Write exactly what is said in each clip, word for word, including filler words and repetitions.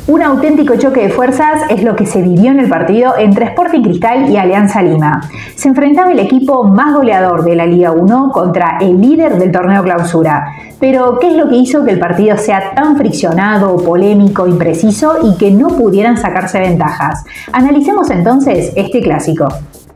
Un auténtico choque de fuerzas es lo que se vivió en el partido entre Sporting Cristal y Alianza Lima. Se enfrentaba el equipo más goleador de la Liga uno contra el líder del torneo Clausura. Pero, ¿qué es lo que hizo que el partido sea tan friccionado, polémico, impreciso y que no pudieran sacarse ventajas? Analicemos entonces este clásico.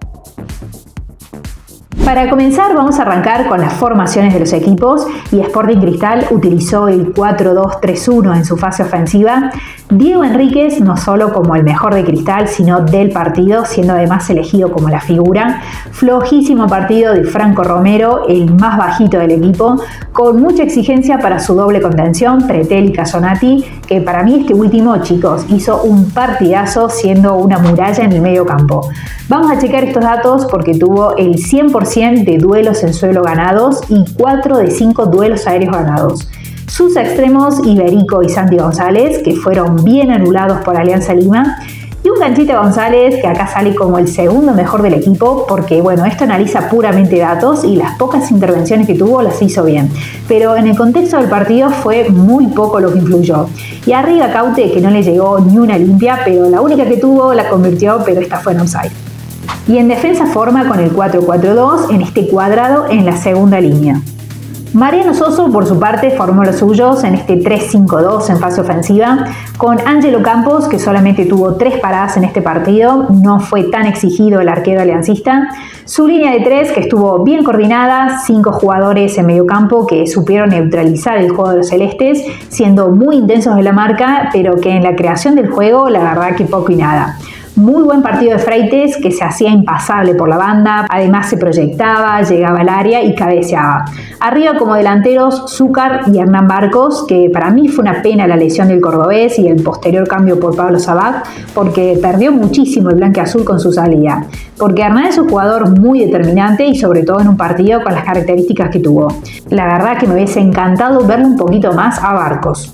Para comenzar vamos a arrancar con las formaciones de los equipos y Sporting Cristal utilizó el cuatro dos tres uno en su fase ofensiva. Diego Enríquez no solo como el mejor de Cristal sino del partido, siendo además elegido como la figura. Flojísimo partido de Franco Romero, el más bajito del equipo, con mucha exigencia para su doble contención, Pretel y Casonati, que para mí este último, chicos, hizo un partidazo siendo una muralla en el medio campo. Vamos a checar estos datos porque tuvo el cien por ciento de duelos en suelo ganados y cuatro de cinco duelos aéreos ganados. Sus extremos, Iberico y Santi González, que fueron bien anulados por Alianza Lima, y un Canchita González, que acá sale como el segundo mejor del equipo, porque bueno, esto analiza puramente datos y las pocas intervenciones que tuvo las hizo bien. Pero en el contexto del partido fue muy poco lo que influyó. Y arriba Caute, que no le llegó ni una limpia, pero la única que tuvo la convirtió, pero esta fue en offside. Y en defensa forma con el cuatro cuatro dos en este cuadrado en la segunda línea. Mariano Soso, por su parte, formó los suyos en este tres cinco dos en fase ofensiva, con Ángelo Campos, que solamente tuvo tres paradas en este partido, no fue tan exigido el arquero aliancista. Su línea de tres, que estuvo bien coordinada, cinco jugadores en medio campo que supieron neutralizar el juego de los celestes, siendo muy intensos en la marca, pero que en la creación del juego, la verdad que poco y nada. Muy buen partido de Freites, que se hacía impasable por la banda, además se proyectaba, llegaba al área y cabeceaba. Arriba como delanteros, Zúcar y Hernán Barcos, que para mí fue una pena la lesión del cordobés y el posterior cambio por Pablo Sabac, porque perdió muchísimo el blanquiazul con su salida. Porque Hernán es un jugador muy determinante y sobre todo en un partido con las características que tuvo. La verdad que me hubiese encantado verle un poquito más a Barcos.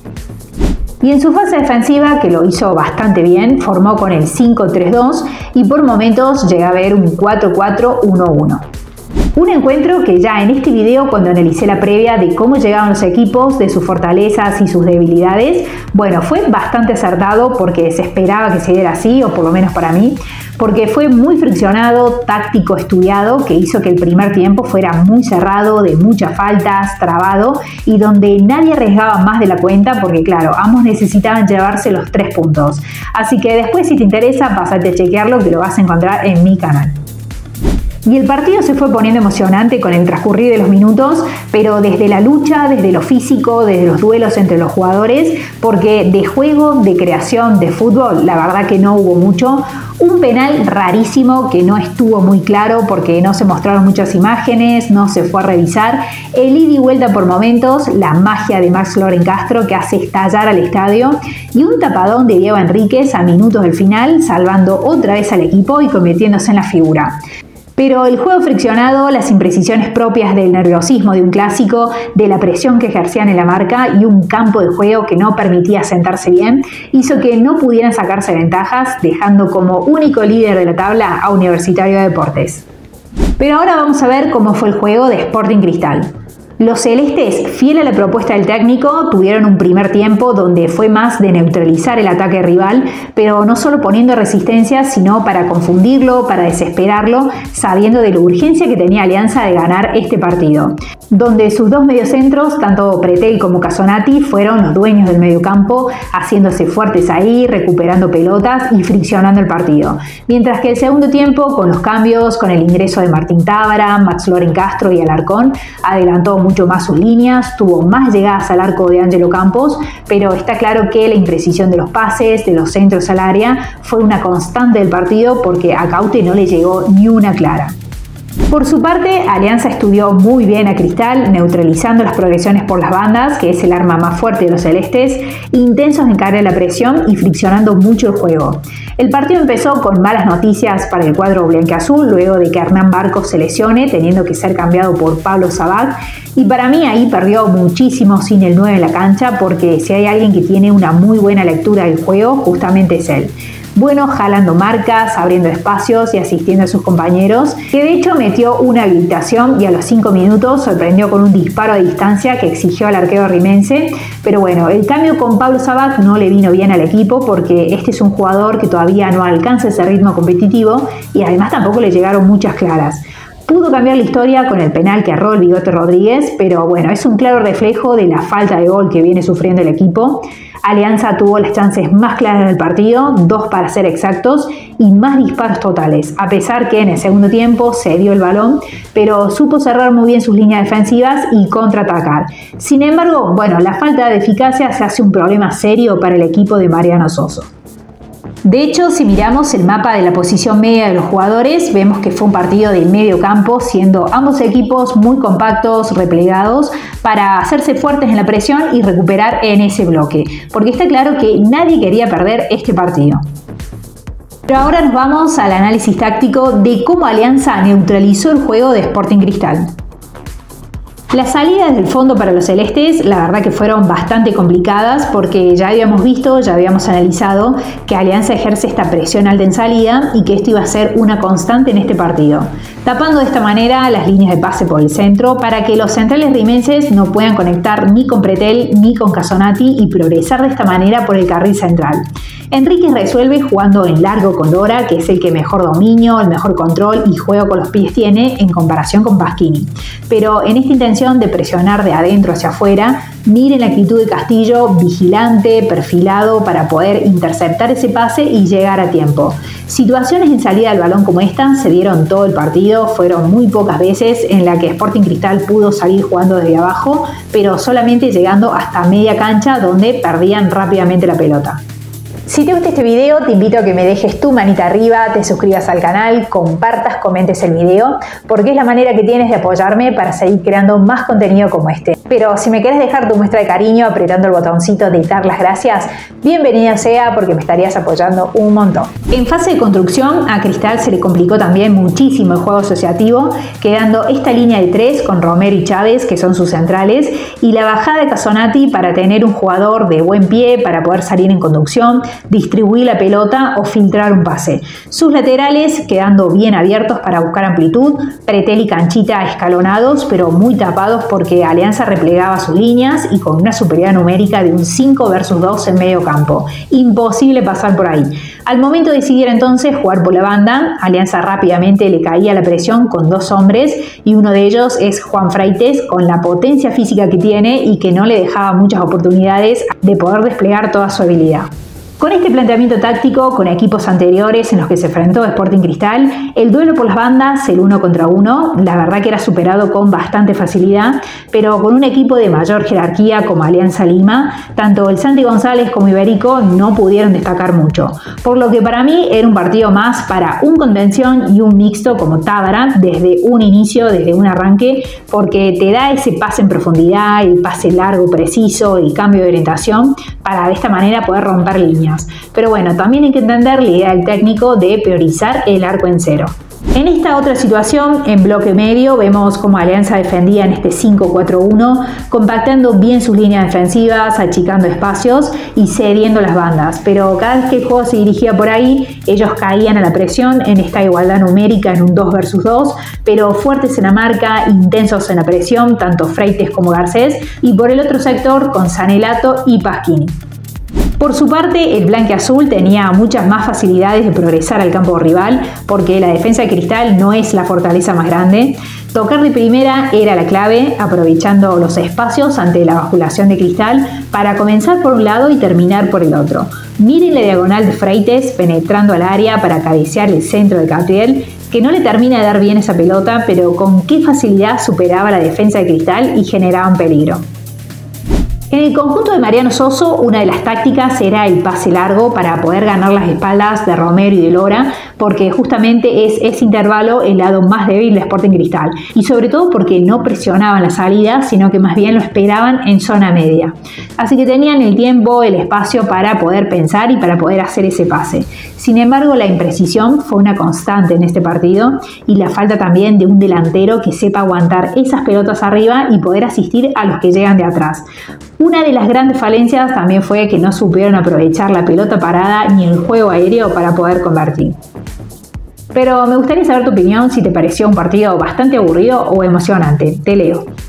Y en su fase defensiva, que lo hizo bastante bien, formó con el cinco tres dos y por momentos llega a ver un cuatro cuatro uno uno. Un encuentro que ya en este video, cuando analicé la previa de cómo llegaban los equipos, de sus fortalezas y sus debilidades, bueno, fue bastante acertado porque se esperaba que se diera así, o por lo menos para mí, porque fue muy friccionado, táctico, estudiado, que hizo que el primer tiempo fuera muy cerrado, de muchas faltas, trabado, y donde nadie arriesgaba más de la cuenta porque, claro, ambos necesitaban llevarse los tres puntos. Así que después, si te interesa, pásate a chequearlo, que lo vas a encontrar en mi canal. Y el partido se fue poniendo emocionante con el transcurrir de los minutos, pero desde la lucha, desde lo físico, desde los duelos entre los jugadores, porque de juego, de creación, de fútbol, la verdad que no hubo mucho. Un penal rarísimo que no estuvo muy claro porque no se mostraron muchas imágenes, no se fue a revisar. El ida y vuelta por momentos, la magia de Max Loren Castro que hace estallar al estadio y un tapadón de Diego Enríquez a minutos del final, salvando otra vez al equipo y convirtiéndose en la figura. Pero el juego friccionado, las imprecisiones propias del nerviosismo de un clásico, de la presión que ejercían en la marca y un campo de juego que no permitía sentarse bien, hizo que no pudieran sacarse ventajas, dejando como único líder de la tabla a Universitario de Deportes. Pero ahora vamos a ver cómo fue el juego de Sporting Cristal. Los celestes, fiel a la propuesta del técnico, tuvieron un primer tiempo donde fue más de neutralizar el ataque rival, pero no solo poniendo resistencia, sino para confundirlo, para desesperarlo, sabiendo de la urgencia que tenía Alianza de ganar este partido. Donde sus dos mediocentros, tanto Pretel como Casonati, fueron los dueños del mediocampo, haciéndose fuertes ahí, recuperando pelotas y friccionando el partido. Mientras que el segundo tiempo, con los cambios, con el ingreso de Martín Tábara, Max Loren Castro y Alarcón, adelantó mucho más sus líneas, tuvo más llegadas al arco de Ángelo Campos, pero está claro que la imprecisión de los pases, de los centros al área, fue una constante del partido porque a Caute no le llegó ni una clara. Por su parte, Alianza estudió muy bien a Cristal, neutralizando las progresiones por las bandas, que es el arma más fuerte de los celestes, intensos en caer a la presión y friccionando mucho el juego. El partido empezó con malas noticias para el cuadro blanquiazul, luego de que Hernán Barcos se lesione, teniendo que ser cambiado por Pablo Sabac, y para mí ahí perdió muchísimo sin el nueve en la cancha, porque si hay alguien que tiene una muy buena lectura del juego, justamente es él. bueno jalando marcas, abriendo espacios y asistiendo a sus compañeros, que de hecho metió una habilitación y a los cinco minutos sorprendió con un disparo a distancia que exigió al arquero rimense. Pero bueno, el cambio con Pablo Sabat no le vino bien al equipo porque este es un jugador que todavía no alcanza ese ritmo competitivo y además tampoco le llegaron muchas claras. Pudo cambiar la historia con el penal que erró el Bigote Rodríguez, pero bueno, es un claro reflejo de la falta de gol que viene sufriendo el equipo. Alianza tuvo las chances más claras del partido, dos para ser exactos, y más disparos totales, a pesar que en el segundo tiempo se dio el balón, pero supo cerrar muy bien sus líneas defensivas y contraatacar. Sin embargo, bueno, la falta de eficacia se hace un problema serio para el equipo de Mariano Soso. De hecho, si miramos el mapa de la posición media de los jugadores, vemos que fue un partido de medio campo, siendo ambos equipos muy compactos, replegados, para hacerse fuertes en la presión y recuperar en ese bloque, porque está claro que nadie quería perder este partido. Pero ahora nos vamos al análisis táctico de cómo Alianza neutralizó el juego de Sporting Cristal. Las salidas del fondo para los celestes, la verdad que fueron bastante complicadas porque ya habíamos visto, ya habíamos analizado que Alianza ejerce esta presión alta en salida y que esto iba a ser una constante en este partido, tapando de esta manera las líneas de pase por el centro para que los centrales rimenses no puedan conectar ni con Pretel ni con Casonati y progresar de esta manera por el carril central. Enríquez resuelve jugando en largo con Dora, que es el que mejor dominio, el mejor control y juego con los pies tiene en comparación con Pasquini. Pero en esta intención de presionar de adentro hacia afuera, miren la actitud de Castillo, vigilante, perfilado para poder interceptar ese pase y llegar a tiempo. Situaciones en salida del balón como esta se dieron todo el partido, fueron muy pocas veces en la que Sporting Cristal pudo salir jugando desde abajo, pero solamente llegando hasta media cancha donde perdían rápidamente la pelota. Si te gusta este video, te invito a que me dejes tu manita arriba, te suscribas al canal, compartas, comentes el video, porque es la manera que tienes de apoyarme para seguir creando más contenido como este. Pero si me querés dejar tu muestra de cariño apretando el botoncito de dar las gracias, bienvenido sea porque me estarías apoyando un montón. En fase de construcción, a Cristal se le complicó también muchísimo el juego asociativo, quedando esta línea de tres con Romero y Chávez, que son sus centrales, y la bajada de Casonati para tener un jugador de buen pie para poder salir en conducción, distribuir la pelota o filtrar un pase. Sus laterales quedando bien abiertos para buscar amplitud, Pretel y Canchita escalonados pero muy tapados porque Alianza replegaba sus líneas y con una superioridad numérica de un cinco versus dos en medio campo. Imposible pasar por ahí. Al momento de decidir entonces jugar por la banda, Alianza rápidamente le caía la presión con dos hombres y uno de ellos es Juan Freites con la potencia física que tiene y que no le dejaba muchas oportunidades de poder desplegar toda su habilidad. Con este planteamiento táctico, con equipos anteriores en los que se enfrentó Sporting Cristal, el duelo por las bandas, el uno contra uno, la verdad que era superado con bastante facilidad, pero con un equipo de mayor jerarquía como Alianza Lima, tanto el Santi González como Iberico no pudieron destacar mucho, por lo que para mí era un partido más para un contención y un mixto como Tábara desde un inicio, desde un arranque, porque te da ese pase en profundidad, el pase largo preciso, el cambio de orientación, para de esta manera poder romper líneas. Pero bueno, también hay que entender la idea del técnico de priorizar el arco en cero. En esta otra situación, en bloque medio, vemos cómo Alianza defendía en este cinco cuatro uno, compactando bien sus líneas defensivas, achicando espacios y cediendo las bandas. Pero cada vez que el juego se dirigía por ahí, ellos caían a la presión en esta igualdad numérica en un dos versus dos, pero fuertes en la marca, intensos en la presión, tanto Freites como Garcés, y por el otro sector con Sanelato y Pasquini. Por su parte, el blanquiazul tenía muchas más facilidades de progresar al campo rival porque la defensa de Cristal no es la fortaleza más grande. Tocar de primera era la clave, aprovechando los espacios ante la basculación de Cristal para comenzar por un lado y terminar por el otro. Miren la diagonal de Freites penetrando al área para cabecear el centro de Catriel, que no le termina de dar bien esa pelota, pero con qué facilidad superaba la defensa de Cristal y generaba un peligro. En el conjunto de Mariano Soso, una de las tácticas era el pase largo para poder ganar las espaldas de Romero y de Lora, porque justamente es ese intervalo el lado más débil de Sporting Cristal, y sobre todo porque no presionaban la salida, sino que más bien lo esperaban en zona media. Así que tenían el tiempo, el espacio para poder pensar y para poder hacer ese pase. Sin embargo, la imprecisión fue una constante en este partido y la falta también de un delantero que sepa aguantar esas pelotas arriba y poder asistir a los que llegan de atrás. Una de las grandes falencias también fue que no supieron aprovechar la pelota parada ni el juego aéreo para poder convertir. Pero me gustaría saber tu opinión, si te pareció un partido bastante aburrido o emocionante. Te leo.